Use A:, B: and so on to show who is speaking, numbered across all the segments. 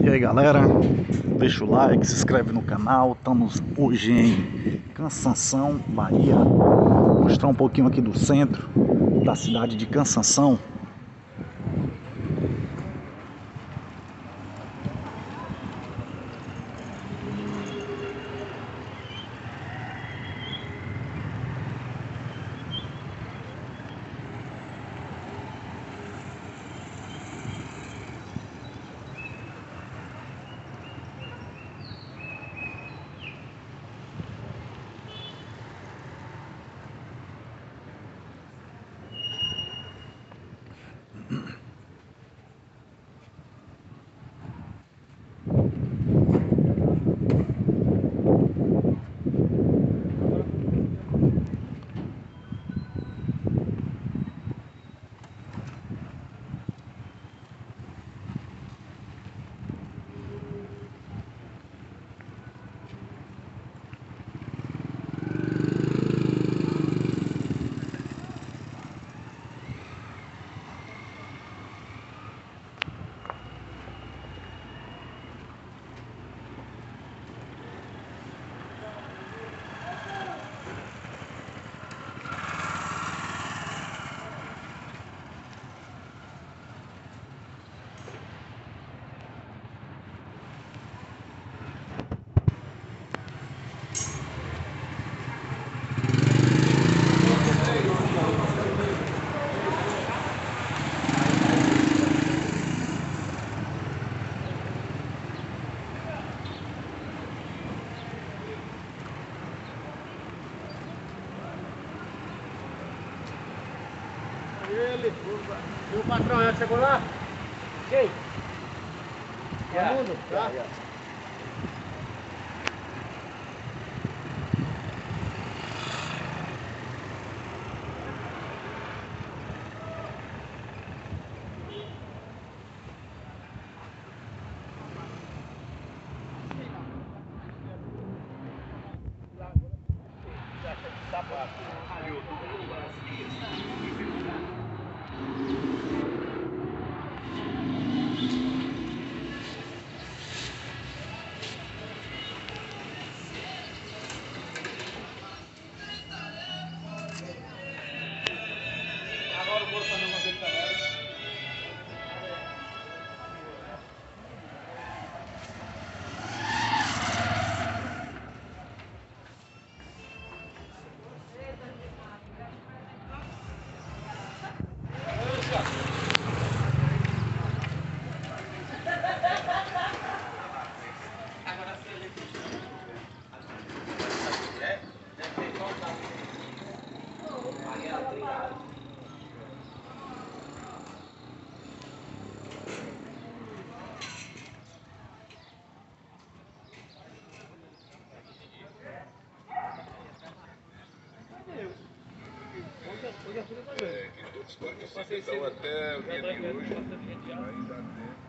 A: E aí galera, deixa o like, se inscreve no canal. Estamos hoje em Cansanção, Bahia. Vou mostrar um pouquinho aqui do centro da cidade de Cansanção.
B: E o patrão já chegou lá? Quem?
A: Yeah.
B: Todo mundo? Tá?
A: Yeah.
C: Que todos participem, então até o dia de hoje ainda tem.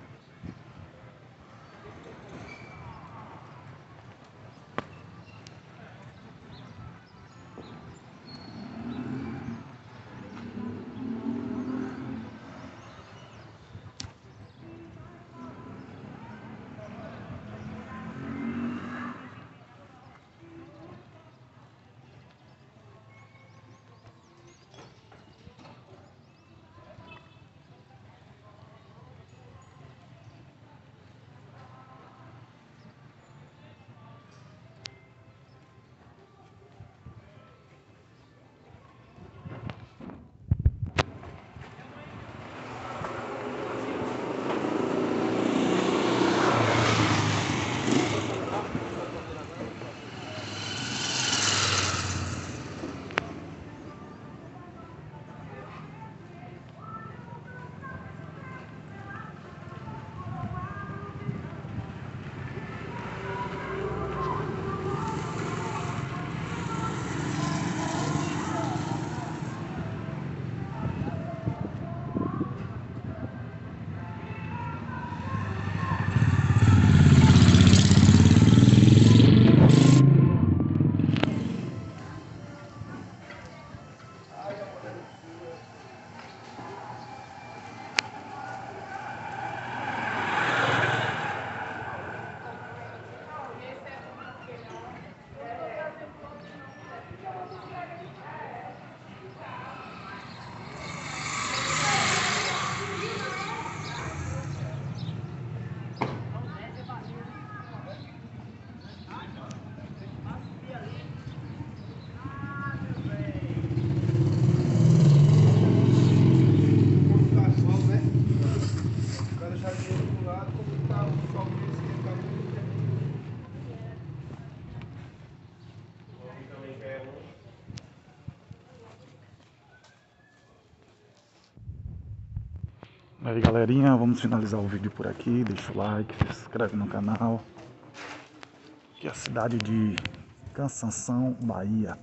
C: do lado, como tá o sol meio esquentado. O homem também quer um.
A: Aí galerinha, vamos finalizar o vídeo por aqui, deixa o like, se inscreve no canal. Aqui é a cidade de Cansanção, Bahia.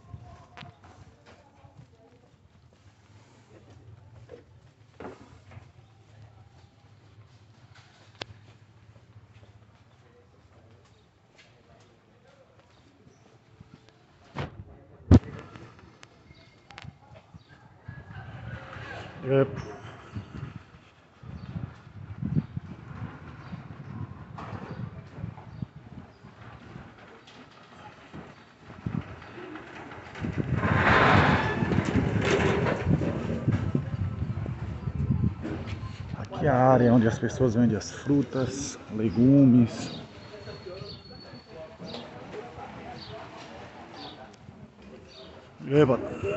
A: Aqui é a área onde as pessoas vendem as frutas, legumes. Eba.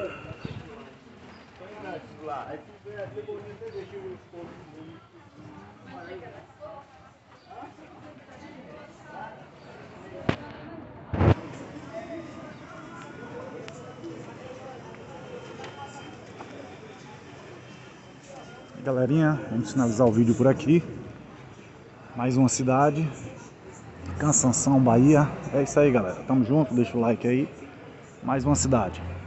A: Galerinha, vamos finalizar o vídeo por aqui. Mais uma cidade, Cansanção, Bahia. É isso aí, galera. Tamo junto, deixa o like aí. Mais uma cidade.